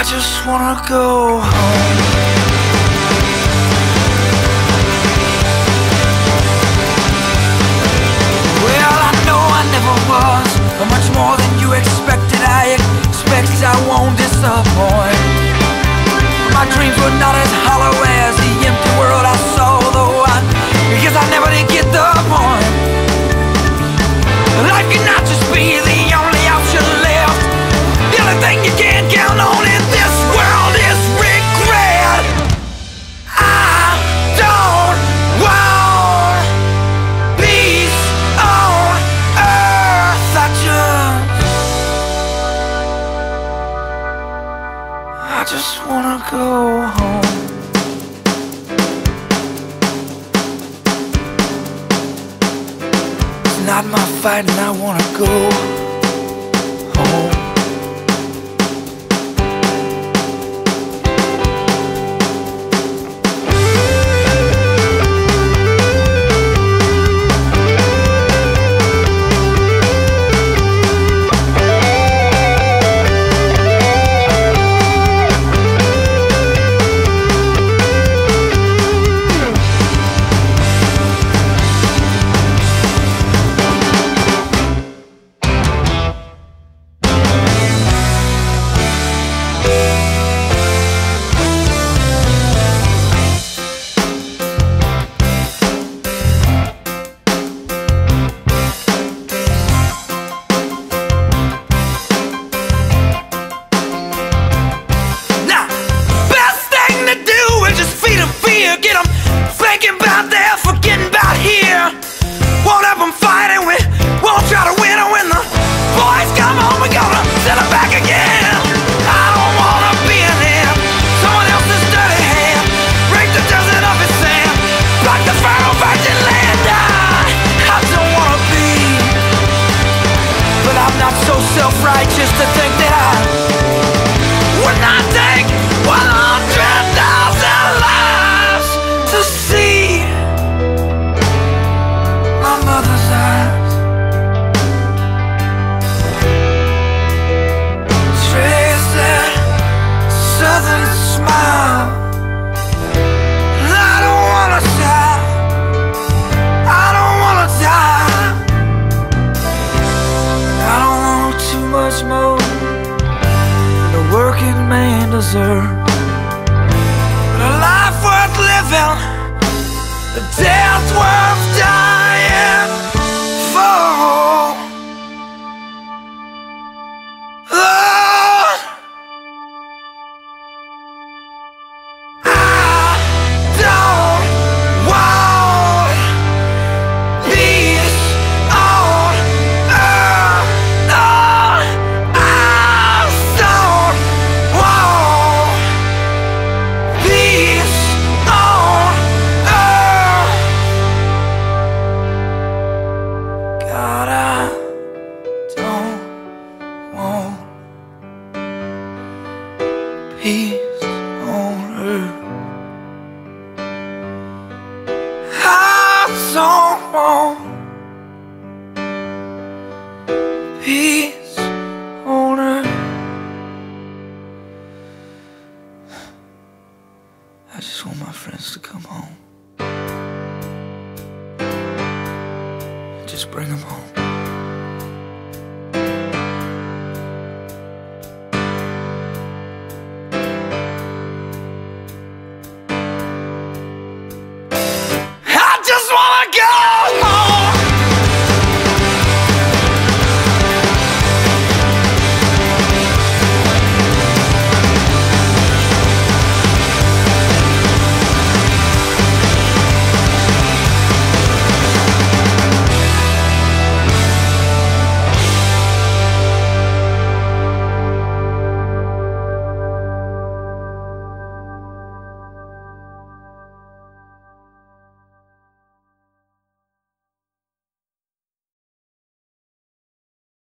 just wanna go home. Well, I know I never was much more than you expected. I expect I won't disappoint. My dreams were not as hollow as the empty world I saw, though because I never did get the point. Life cannot just be the only option left. The only thing you can count on in this world is regret. I don't want peace on earth. I just wanna go home. It's not my fight and I wanna go home. Get them thinking about there, forgetting about here. Won't have them fighting, we won't try to win. And when the boys come home, we're gonna send them back again. I don't wanna be in here, someone else's dirty hand. Break the desert of its sand, block the fertile virgin land. I don't wanna be, but I'm not so self-righteous to think that I would not take 100,000 lives to see my mother's eyes. Trace that southern smile. And I don't wanna die, I don't wanna die. I don't want too much more than a working man deserves. A life worth living, a death worth dying for. Oh, I don't want peace on earth. Oh, I don't want peace on earth. God, I don't want peace.